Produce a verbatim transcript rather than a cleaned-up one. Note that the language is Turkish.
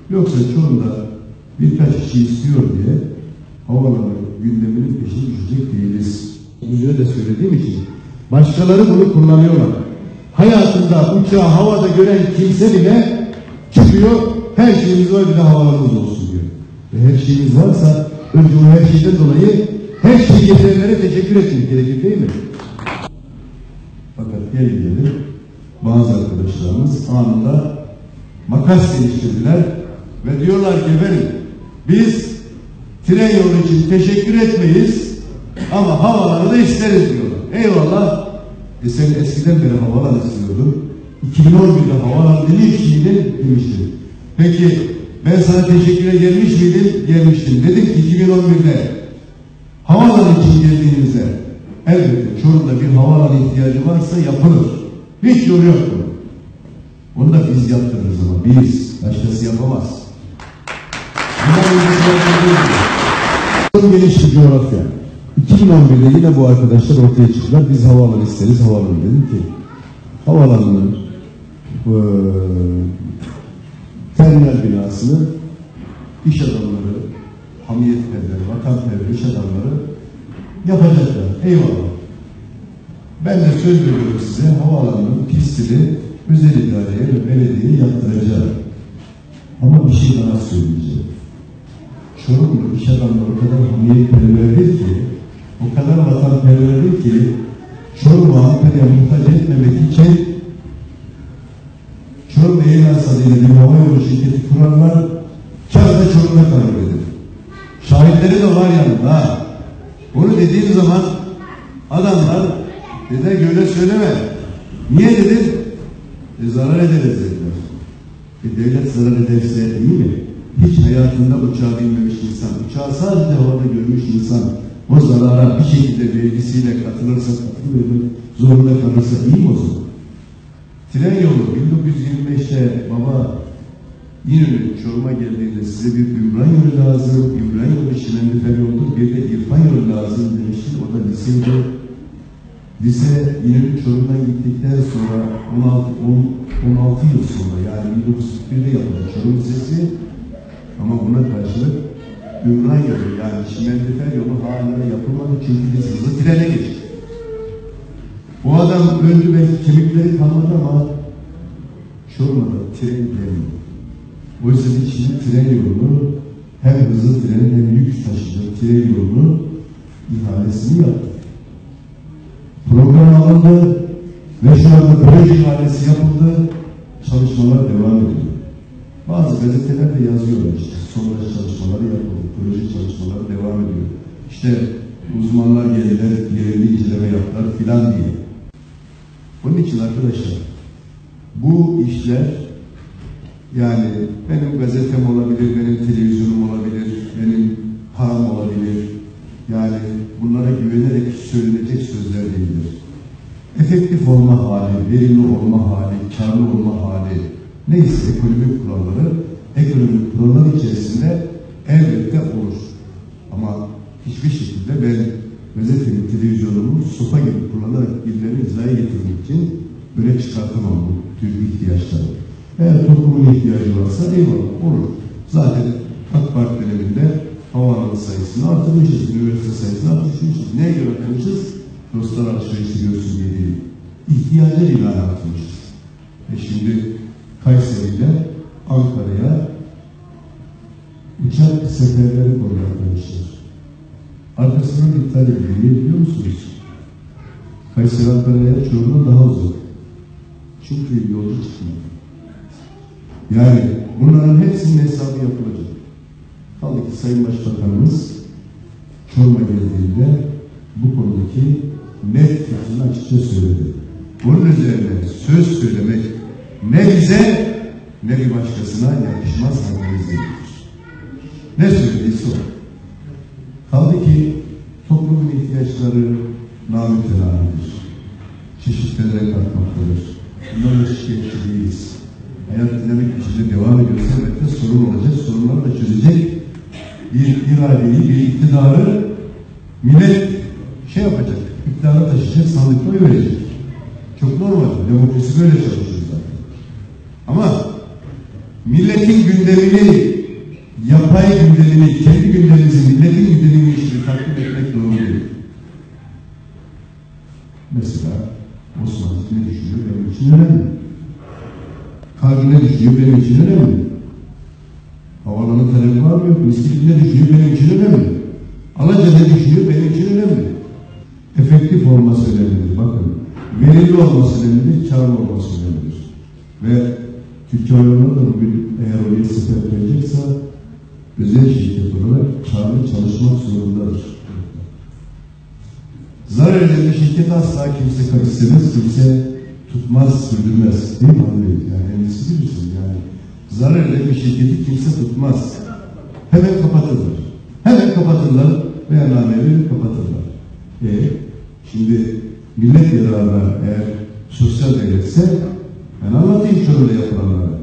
Yoksa Çorum'da birkaç kişi istiyor diye havaalanı gündeminin peşine düşecek değiliz. Yüzüne de söylediğim için başkaları bunu kullanıyorlar. Hayatında uçağı havada gören kimse bile çıkıyor, her şeyimiz var bir de havalarımız olsun diyor. Ve her şeyimiz varsa önce o her şeyden dolayı her şeyi getirenlere teşekkür etmek gerekir değil mi? Fakat gel gelelim bazı arkadaşlarımız anında makas geliştirdiler ve diyorlar ki efendim biz tren yolu için teşekkür etmeyiz ama havaları da isteriz diyorlar. Eyvallah. E sen eskiden beri havalar istiyordun. iki bin on birde havalar demiş miydin? Demiştin. Peki ben sana teşekküre gelmiş miydim? Gelmiştim. Dedim ki iki bin on birde havalar için geldiğinizde elbette Çorum'da bir havalar ihtiyacı varsa yapılır. Hiç yolu yok bunun. Onu da biz yaptırırız ama biz. Başkası yapamaz. Bundan geniş bir coğrafya. iki bin on birde yine bu arkadaşlar ortaya çıktılar. Biz havaalanı isteriz, havaalanı dedim ki havaalanının e, terminal binasını iş adamları, hamiyetperver, vatanperver iş adamları yapacaklar. Eyvallah. Ben de söz veriyorum size havaalanının pistini özel idareye ve belediyeye yaptıracağım. Ama bir şey daha söyleyeceğim. Çorumlu iş adamları o kadar hamiyetperverdir ki, o kadar vatanperverdir ki, Çorum'u Ankara'ya muhtaç etmemek için Çorum Eylans adıyla bir havayolu şirketi kurarlar, kârda Çorum'da kalır dedim. Şahitleri de var yanında. Bunu dediğim zaman adamlar dediler ki öyle söyleme. Niye dedim? E, zarar ederiz dediler. E, devlet zarar ederse iyi mi? Hiç hayatında uçağa binmemiş insan, uçağı sadece havada görmüş insan o zarara bir şekilde vergisiyle katılırsa, katılır zorunda kalırsa iyi mi o zaman? Tren yolu bin dokuz yüz yirmi beşte baba İnönü Çorum'a geldiğinde size bir Ümran yolu lazım, Ümran yolu Şimendifer yoldur, bir de İrfan yolu lazım demişti. O da liseydi. Lise İnönü Çorum'dan gittikten sonra on altı yıl sonra yani bin dokuz yüz kırk birde yapıldı Çorum Lisesi. Ama buna karşılık Ümran yolu yani Şimendifer yolu hala yapılmadı çünkü biz hızlı trene geçtik. Bu adam öldü ve kemikleri kalmadı ama Çorum'da tren gelmiyor. Oysa biz şimdi tren yolunu hem hızlı tren hem yük taşıyacak tren yolunu ihalesini yaptık. Program alındı ve şu anda proje ihalesi yapıldı. Çalışmalar devam ediyor. Bazı gazetelerde yazıyorlar işte. Sonra çalışmaları yapıldı. Proje çalışmaları devam ediyor. İşte uzmanlar geldiler, yerinde inceleme yaptılar filan diye. Onun için arkadaşlar bu işler yani benim gazetem olabilir, benim televizyonum olabilir, benim param olabilir. Yani bunlara güvenerek söylenecek sözler değildir. Efektif olma hali, verimli olma hali, karlı olma hali neyse ekonomik kuralları, ekonomik kurallar içerisinde elbette olur. Ama hiçbir şekilde ben gazetenin, televizyonumu sopa gibi kullanarak birilerini hizaya getirmek için böyle çıkartamam bu tür ihtiyaçları. Eğer toplumun ihtiyacı varsa eyvallah olur. Zaten AK Parti döneminde havaalanı sayısını artırmışız, üniversite sayısını artırmışız. Neye göre artırmışız? Dostlar alışverişi görsün diye değil. İhtiyaca ilan artırmışız. E şimdi Kayseri'yle Ankara'ya uçak seferleri konuyor arkadaşlar. Arkasından iptal ediliyor. Niye biliyor musunuz? Kayseri Ankara'ya Çorum'dan daha uzak. Çünkü yolcu çıkmıyor. Yani bunların hepsinin hesabı yapılacak. Kaldı ki Sayın Başbakanımız Çorum'a geldiğinde bu konudaki net fikrini açıkça söyledi. Bunun üzerine söz söylemek ne bize ne bir başkasına yakışmaz haddimiz değildir. Ne söylediyse o. Kaldı ki toplumun ihtiyaçları namütenahidir. Çeşitlere kalkmaktadır. Bunlarla şikayetçi değiliz. Hayat dinamik biçimde devam ediyorsa elbette sorun olacak. Sorunları da çözecek bir iradeyi, bir iktidarı millet şey yapacak, iktidara taşıyacak, sandıkta oy verecek. Çok normal. Demokrasi böyle çalışıyor zaten. Ama millet milletin gündemini, yapay gündemini, kendi gündemimizi, milletin gündemini işte takip etmek doğru değil. Mesela Osmanlı ne düşünüyor benim için önemli. Kargı ne düşünüyor benim için önemli. Havalanın talebi var mı yok? Miskillik ne düşünüyor benim için önemli. Alaca ne düşünüyor benim için önemli. Efektif olması önemlidir. Bakın, verimli olması önemlidir, karlı olması önemlidir. Ve Türkiye oyunları da bugün eğer oraya sefer verecekse özel şirket olarak karlı çalışmak zorundadır. Zarar eden şirket asla kimse karıştırmaz, kimse tutmaz, sürdürmez. Değil mi Andrei? Yani endişesi bilirsin. Yani zarar eden bir şirketi kimse tutmaz. Hemen kapatırlar. Hemen kapatırlar veya nameleri kapatırlar. E, şimdi millet yararına eğer sosyal devletse ben anlatayım şöyle yapılanları.